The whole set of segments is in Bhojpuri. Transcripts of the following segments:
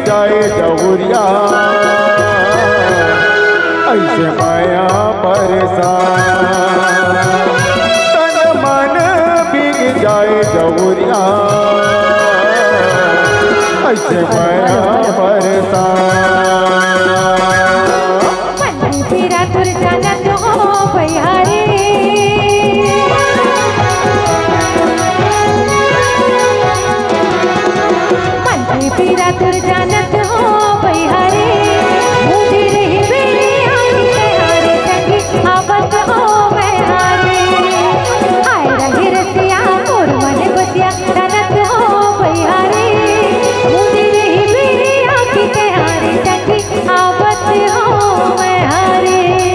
जाए जहुरिया ऐसे माया परेशान तन मन बिग जाए जहुरिया ऐसे माया परेशान फिरा तुर जाना तो भैयारे फिरा तुर जाना तो भैयारे मुझे रही बेरी आई हारे सखी आवत हो मैं हारे आए रही रसिया मोर मन बसिया जाना तो भैयारे मुझे रही बेरी आई हारे सखी आवत हो मैं हारे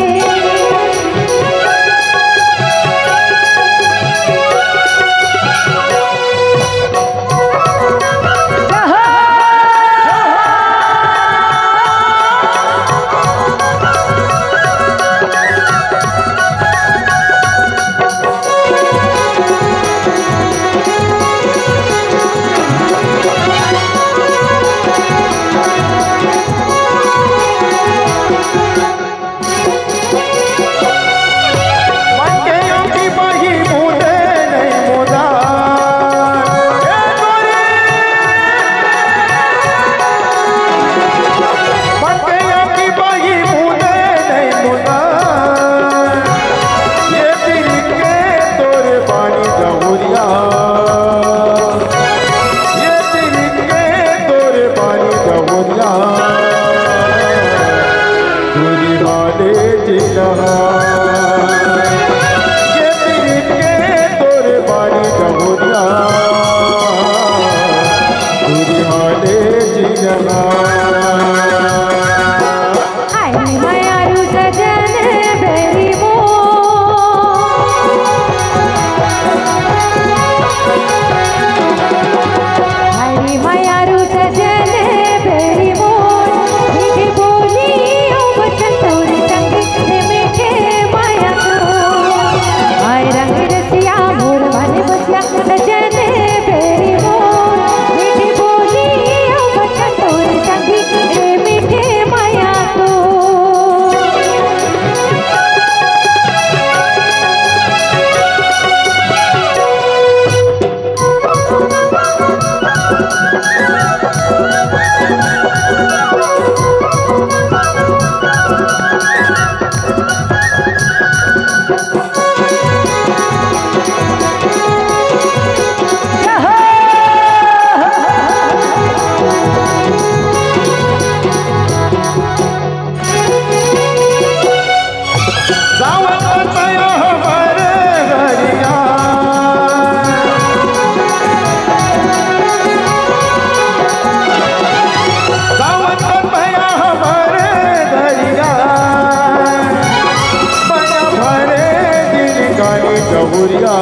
जहुरिया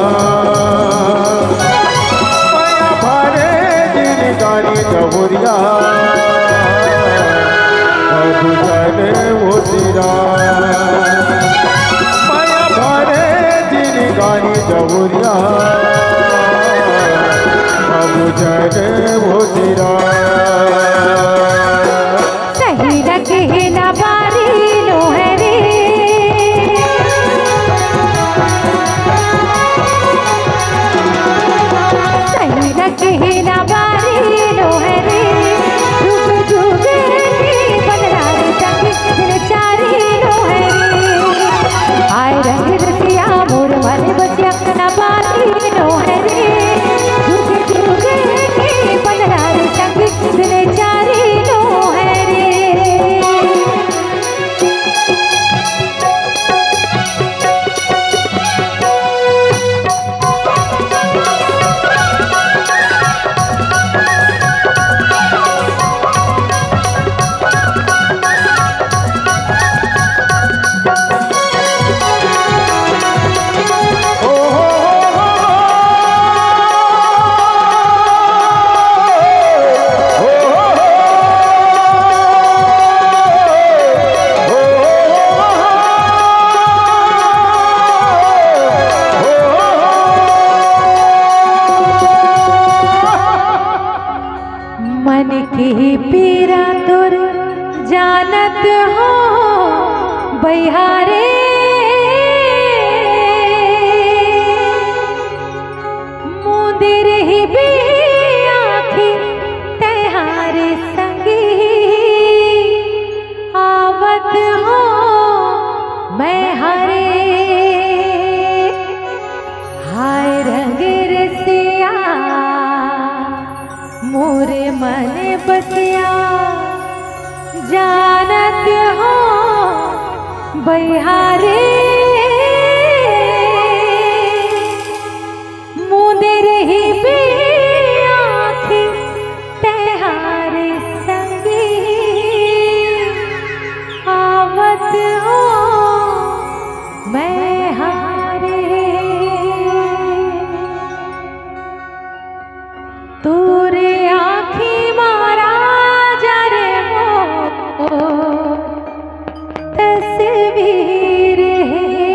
माया भारे दिन गानी जहुरिया अब जाने वो तेरा माया भारे दिन गानी जहुरिया अब जाने वो तेरा सही रखे ना बारी लो है रे कहना बारी लो है रे डूब डूब बनरा रे चंगी दिल चारी लो है रे आए रंग रसिया मोर मन बसिया ना बारी लो है रे डूब डूब आखी पीरा तुर जानत हो बहिहारे मुदिर ही भी आखी तैहारे संगी आवत हो मैं हरे हाय रंग रसिया मोरे मन बसिया जानत हो बहिहारे मुदिर ही भी आखी तैहारे संगी आवत हो मैं हारे तूरे आखी मारा जरे मो तस्वीर है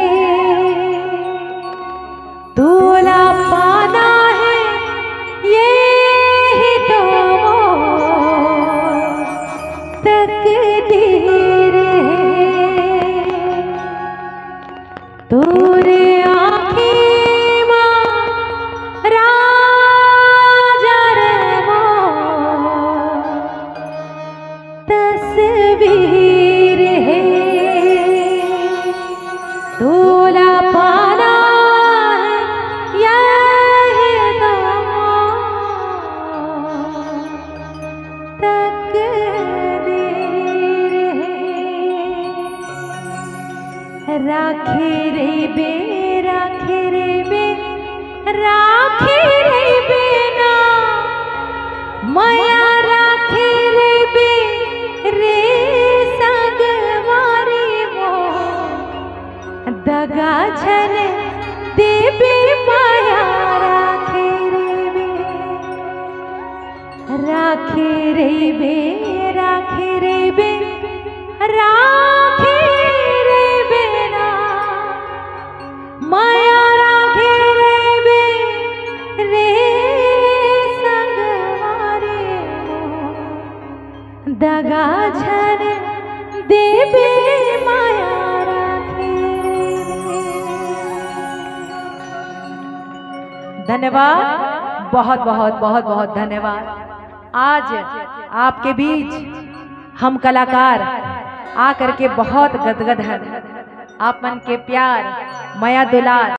दूल्हा पाना है ये ही तो तकदीर है तूरे आखी मारा तस्वीर है दूल्हा पाना यही तकदीर है राखी रे बे राखी रे बे राखी रे बेना माया राखी रे बे रे सगवारी मो दगा छन देबे माया राखी रे बे राखी रे बे राखी रे बे राखी रे बेना माया राखी रे बे रे सगवारी मो दगा छन देबे माया राखी रे। धन्यवाद बहुत बहुत बहुत बहुत धन्यवाद। आज आपके बीच हम कलाकार आकर के बहुत गदगद हैं। आप मन के प्यार माया दुलार